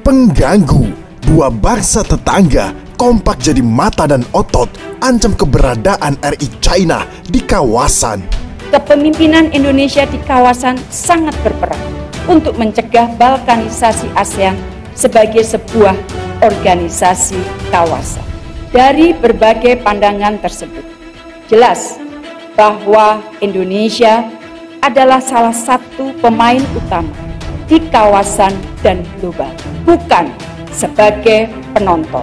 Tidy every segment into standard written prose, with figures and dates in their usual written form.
Pengganggu, dua bangsa tetangga kompak jadi mata dan otot ancam keberadaan RI China di kawasan. Kepemimpinan Indonesia di kawasan sangat berperan untuk mencegah balkanisasi ASEAN sebagai sebuah organisasi kawasan. Dari berbagai pandangan tersebut, jelas bahwa Indonesia adalah salah satu pemain utama di kawasan dan global, bukan sebagai penonton.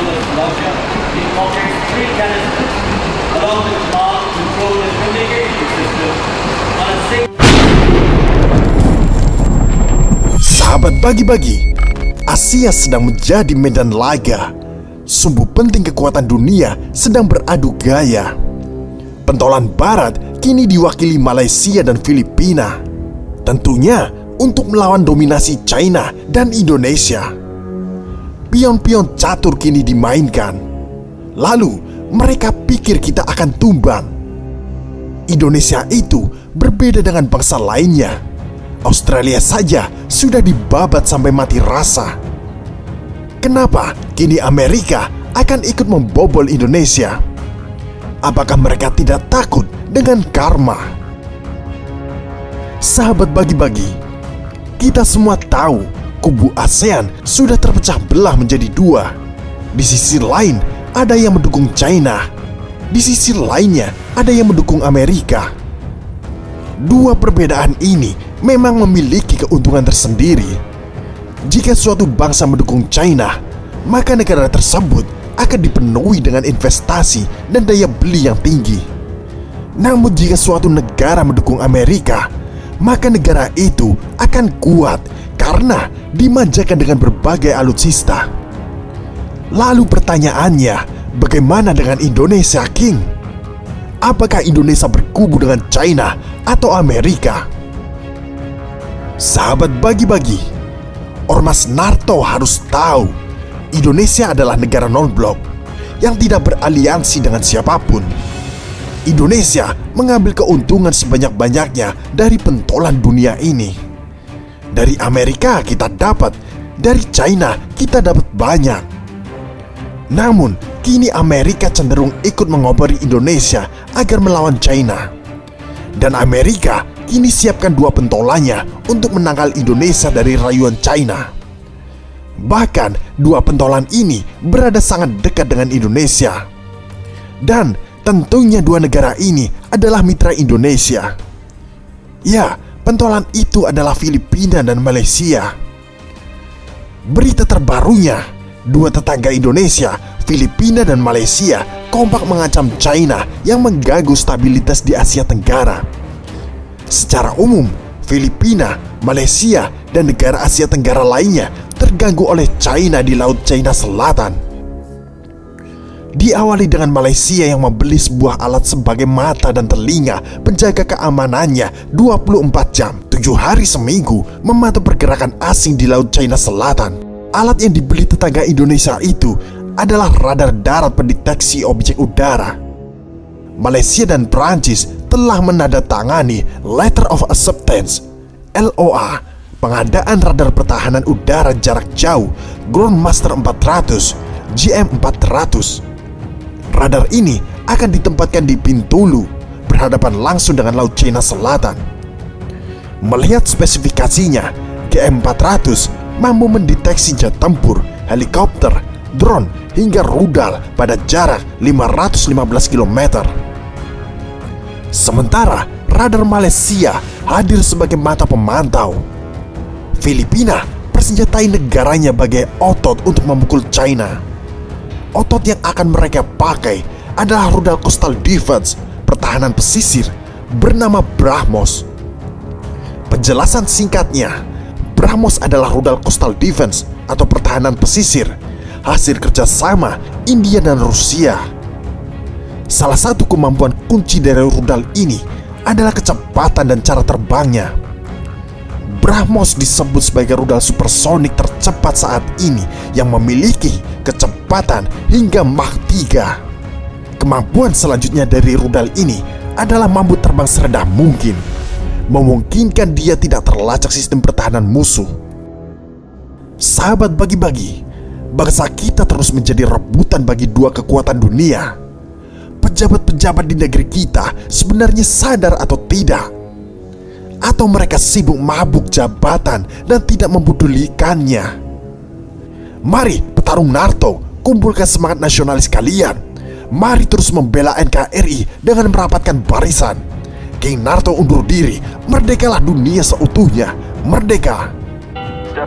Sahabat bagi-bagi, Asia sedang menjadi medan laga. Sumbu penting kekuatan dunia sedang beradu gaya. Pentolan Barat kini diwakili Malaysia dan Filipina. Tentunya untuk melawan dominasi China dan Indonesia. Pion-pion catur kini dimainkan. Lalu mereka pikir kita akan tumbang. Indonesia itu berbeda dengan bangsa lainnya. Australia saja sudah dibabat sampai mati rasa. Kenapa kini Amerika akan ikut membobol Indonesia? Apakah mereka tidak takut dengan karma? Sahabat bagi-bagi, kita semua tahu kubu ASEAN sudah terpecah belah menjadi dua. Di sisi lain ada yang mendukung China, di sisi lainnya ada yang mendukung Amerika. Dua perbedaan ini memang memiliki keuntungan tersendiri. Jika suatu bangsa mendukung China, maka negara tersebut akan dipenuhi dengan investasi dan daya beli yang tinggi. Namun jika suatu negara mendukung Amerika, maka negara itu akan kuat karena dimanjakan dengan berbagai alutsista. Lalu pertanyaannya, bagaimana dengan Indonesia, King? Apakah Indonesia berkubu dengan China atau Amerika? Sahabat bagi-bagi, Ormas NATO harus tahu Indonesia adalah negara non-blok yang tidak beraliansi dengan siapapun. Indonesia mengambil keuntungan sebanyak-banyaknya dari pentolan dunia ini. Dari Amerika kita dapat, dari China kita dapat banyak. Namun, kini Amerika cenderung ikut mengobori Indonesia agar melawan China. Dan Amerika kini siapkan dua pentolannya untuk menangkal Indonesia dari rayuan China. Bahkan, dua pentolan ini berada sangat dekat dengan Indonesia. Dan tentunya dua negara ini adalah mitra Indonesia. Ya, pentolan itu adalah Filipina dan Malaysia. Berita terbarunya, dua tetangga Indonesia, Filipina dan Malaysia kompak mengancam China yang mengganggu stabilitas di Asia Tenggara. Secara umum, Filipina, Malaysia, dan negara Asia Tenggara lainnya terganggu oleh China di Laut China Selatan. Diawali dengan Malaysia yang membeli sebuah alat sebagai mata dan telinga penjaga keamanannya 24 jam, 7 hari seminggu memantau pergerakan asing di Laut China Selatan. Alat yang dibeli tetangga Indonesia itu adalah radar darat pendeteksi objek udara. Malaysia dan Prancis telah menandatangani Letter of Acceptance (LOA) pengadaan radar pertahanan udara jarak jauh Groundmaster 400 GM400. Radar ini akan ditempatkan di Bintulu, berhadapan langsung dengan Laut China Selatan. Melihat spesifikasinya, GM400 mampu mendeteksi jet tempur, helikopter, drone, hingga rudal pada jarak 515 km. Sementara radar Malaysia hadir sebagai mata pemantau. Filipina persenjatai negaranya sebagai otot untuk memukul China. Otot yang akan mereka pakai adalah rudal Coastal Defense, pertahanan pesisir, bernama BrahMos. Penjelasan singkatnya, BrahMos adalah rudal Coastal Defense atau pertahanan pesisir, hasil kerjasama India dan Rusia. Salah satu kemampuan kunci dari rudal ini adalah kecepatan dan cara terbangnya. BrahMos disebut sebagai rudal supersonik tercepat saat ini yang memiliki kecepatan hingga Mach 3. Kemampuan selanjutnya dari rudal ini adalah mampu terbang serendah mungkin, memungkinkan dia tidak terlacak sistem pertahanan musuh. Sahabat bagi-bagi, bangsa kita terus menjadi rebutan bagi dua kekuatan dunia. Pejabat-pejabat di negeri kita sebenarnya sadar atau tidak? Atau mereka sibuk mabuk jabatan dan tidak mempedulikannya? Mari petarung Naruto, kumpulkan semangat nasionalis kalian. Mari terus membela NKRI dengan merapatkan barisan. King Naruto undur diri, merdekalah dunia seutuhnya, merdeka. Step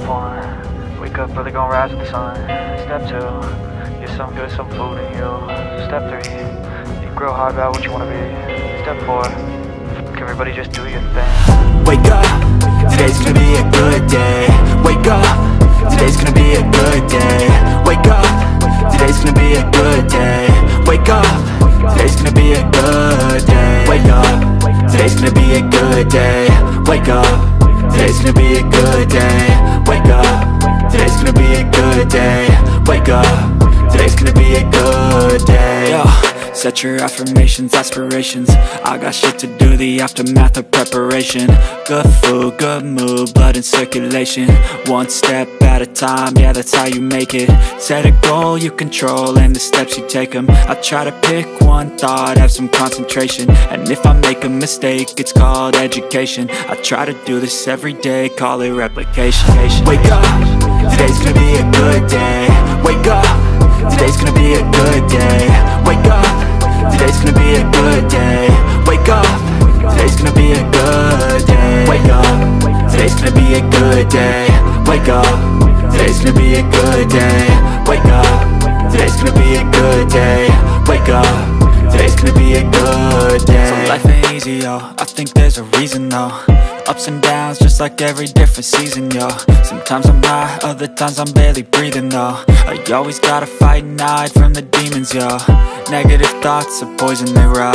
1, wake up early, gonna rise with the sun. Step 2, get some good, some food in you. Step 3, think real hard about what you wanna be. Step 4, everybody just do your thing. Wake up, today's gonna be a good day. Wake up, today's gonna be a good day. Wake up, today's gonna be a good day. Wake up, today's gonna be a good day. Wake up, today's gonna be a good day. Wake up, today's gonna be a good day. Wake up, today's gonna be a good day. Wake up, today's gonna be a good day. Yo, set your affirmations, aspirations. I got shit to do, the aftermath of preparation. Good food, good mood, blood in circulation. One step at a time, yeah, that's how you make it. Set a goal you control and the steps you take them. I try to pick one thought, have some concentration. And if I make a mistake, it's called education. I try to do this every day, call it replication. Wake up, today's gonna be a good day. Wake up, today's gonna be a good day. Wake up, today's gonna be a good day. Wake up, today's gonna be a good day. Wake up, today's gonna be a good day. Wake up, today's gonna be a good day. Wake up, today's gonna be a good day. Wake up, today's gonna be a good day. So life ain't easy, yo, I think there's a reason though. Ups and downs, just like every different season, yo. Sometimes I'm high, other times I'm barely breathing, though. I always gotta fight and hide from the demons, yo. Negative thoughts are poison, they rot.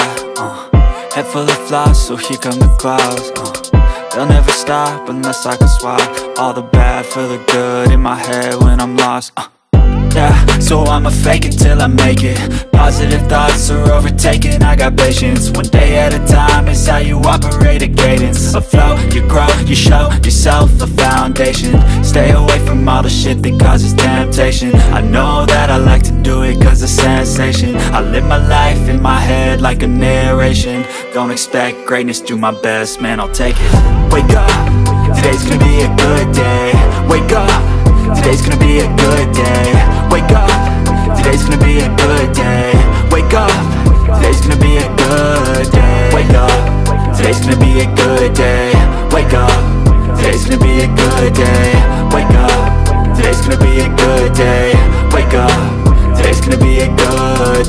Head full of flies, so here come the clouds. They'll never stop unless I can swap all the bad for the good in my head when I'm lost. Yeah, so I'ma fake it till I make it. Positive thoughts are overtaken, I got patience. One day at a time is how you operate a cadence. A flow, you grow, you show yourself a foundation. Stay away from all the shit that causes temptation. I know that I like to do it cause it's sensation. I live my life in my head like a narration. Don't expect greatness, do my best, man, I'll take it. Wake up, today's gonna be a good day. Wake up, today's gonna be a good day. Wake up, today's gonna be a good day. Wake up, today's gonna be a good day. Wake up, today's gonna be a good day. Wake up, today's gonna be a good day. Wake up, today's gonna be a good day.